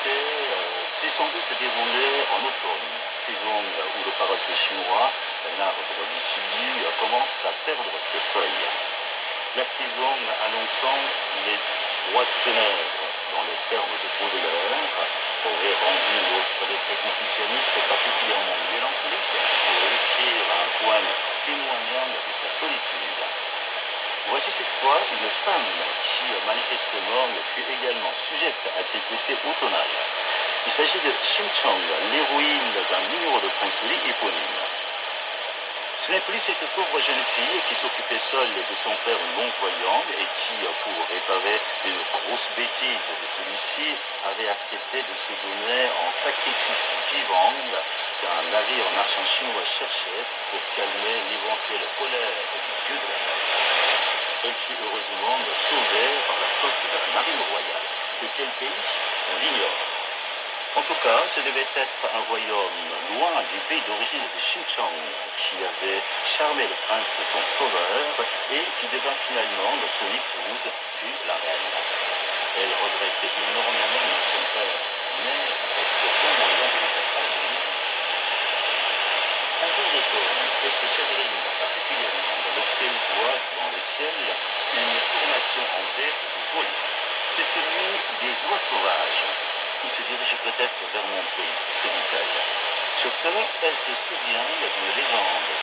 s'est sans doute déroulée en automne, saison où le parapluie chinois, un arbre du Sud, commence à perdre ses feuilles. La saison annonçant les droits de ténèbres dans les termes de Baudelaire aurait rendu notre décret confucianiste particulièrement mélancolique pour écrire un poème témoignant de sa solitude. Voici cette fois une femme qui, manifestement, fut également sujette à ces effets automnales. Il s'agit de Ching-Chong, l'héroïne d'un numéro de Pont-Souris éponyme. Ce n'est plus cette pauvre jeune fille qui s'occupait seule de son père non-voyant et qui, pour réparer une grosse bêtise de celui-ci, avait accepté de se donner en sacrifice vivant qu'un navire marchand chinois cherchait pour calmer l'éventuelle colère du dieu de la mer. Elle fut heureusement sauvée par la flotte de la marine royale. De quel pays? On l'ignore. En tout cas, ce devait être un royaume loin du pays d'origine de Ching-Chong, qui avait charmé le prince de son sauveur et qui devint finalement son épouse, puis la reine. Elle regrettait énormément son père, mais avec aucun moyen de le faire parvenir. Un jour d'automne, cette chagrine particulièrement lorsqu'elle voit dans le ciel une formation en tête de vol. C'est celui des oies sauvages, qui se dirige peut-être vers mon pays, se dit-elle. Sur cela, elle se souvient d'une légende